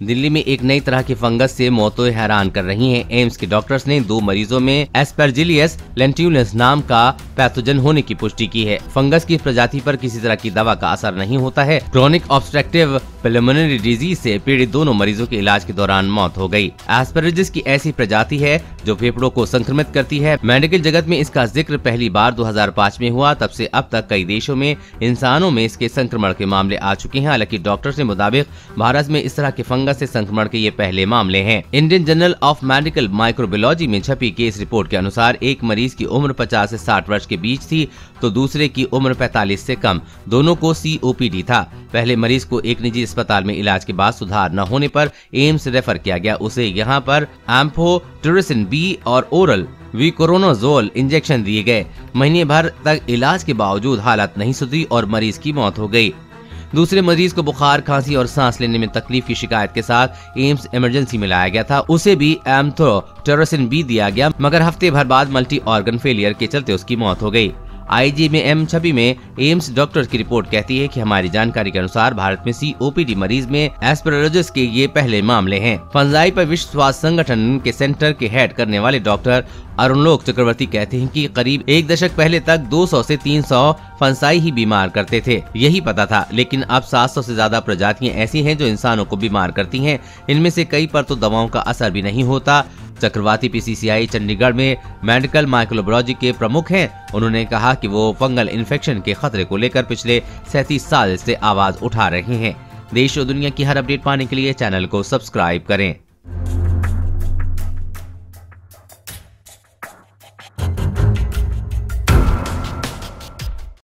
दिल्ली में एक नई तरह की फंगस से मौतें हैरान कर रही हैं। एम्स के डॉक्टर्स ने 2 मरीजों में एस्परजिलियस लेंटिनुलस नाम का पैथोजन होने की पुष्टि की है। फंगस की प्रजाति पर किसी तरह की दवा का असर नहीं होता है। क्रॉनिक ऑब्स्ट्रक्टिव पल्मोनरी डिजीज से पीड़ित दोनों मरीजों के इलाज के दौरान मौत हो गई। एस्परजिलिस की ऐसी प्रजाति है जो फेफड़ों को संक्रमित करती है। मेडिकल जगत में इसका जिक्र पहली बार 2005 में हुआ। तब से अब तक कई देशों में इंसानों में इसके संक्रमण के मामले आ चुके हैं। हालांकि डॉक्टर्स के मुताबिक भारत में इस तरह के फंगस से संक्रमण के ये पहले मामले हैं। Indian Journal of Medical Microbiology में छपी केस रिपोर्ट के अनुसार एक मरीज की उम्र 50 से 60 वर्ष के बीच थी तो दूसरे की उम्र 45 से कम। दोनों को COPD था। पहले मरीज को एक निजी अस्पताल में इलाज के बाद सुधार न होने पर एम्स रेफर किया गया। उसे यहाँ पर एम्फोटेरिसिन B और ओरल विकोरोनाजोल इंजेक्शन दिए गए। महीने भर तक इलाज के बावजूद हालत नहीं सुधरी और मरीज की मौत हो गई। दूसरे मरीज को बुखार, खांसी और सांस लेने में तकलीफ की शिकायत के साथ एम्स इमरजेंसी में लाया गया था। उसे भी एम्फोटेरिसिन B दिया गया, मगर हफ्ते भर बाद मल्टी ऑर्गन फेलियर के चलते उसकी मौत हो गई। IGM छवि में एम्स डॉक्टर की रिपोर्ट कहती है कि हमारी जानकारी के अनुसार भारत में COPD मरीज में एस्परजिलिस के ये पहले मामले हैं। फंजाई पर विश्व स्वास्थ्य संगठन के सेंटर के हेड करने वाले डॉक्टर अरुणलोक चक्रवर्ती कहते हैं कि करीब 1 दशक पहले तक 200 से 300 फंसाई ही बीमार करते थे, यही पता था। लेकिन अब 700 से ज्यादा प्रजातियां ऐसी हैं जो इंसानों को बीमार करती हैं। इनमें से कई पर तो दवाओं का असर भी नहीं होता। चक्रवर्ती PCCI चंडीगढ़ में मेडिकल माइक्रोबायोलॉजी के प्रमुख हैं। उन्होंने कहा कि वो फंगल इन्फेक्शन के खतरे को लेकर पिछले 37 साल से आवाज उठा रहे हैं। देश और दुनिया की हर अपडेट पाने के लिए चैनल को सब्सक्राइब करें।